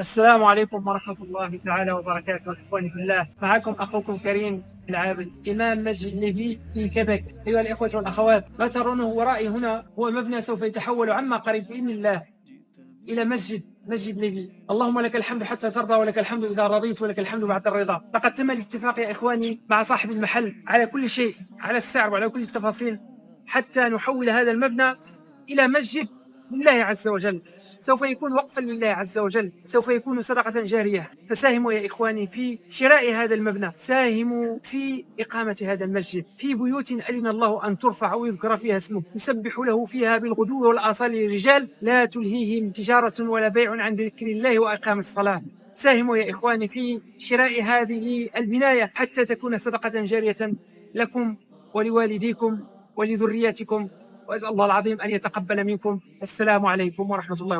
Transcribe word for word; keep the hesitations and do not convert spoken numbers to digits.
السلام عليكم ورحمة الله تعالى وبركاته. إخواني في الله، معكم أخوكم الكريم العابد إمام مسجد ليفي في كيبيك. أيها الإخوة والأخوات، ما ترونه ورائي هنا هو مبنى سوف يتحول عما قريب بإذن الله إلى مسجد مسجد ليفي. اللهم لك الحمد حتى ترضى، ولك الحمد إذا رضيت، ولك الحمد بعد الرضا. لقد تم الاتفاق يا إخواني مع صاحب المحل على كل شيء، على السعر وعلى كل التفاصيل، حتى نحول هذا المبنى إلى مسجد لله عز وجل. سوف يكون وقفا لله عز وجل، سوف يكون صدقة جارية. فساهموا يا إخواني في شراء هذا المبنى، ساهموا في إقامة هذا المسجد في بيوت أذن الله أن ترفع ويذكر فيها اسمه، يسبح له فيها بالغدو والآصال رجال لا تلهيهم تجارة ولا بيع عن ذكر الله وإقام الصلاة. ساهموا يا إخواني في شراء هذه البناية حتى تكون صدقة جارية لكم ولوالديكم ولذرياتكم، وأسأل الله العظيم أن يتقبل منكم. السلام عليكم ورحمة الله.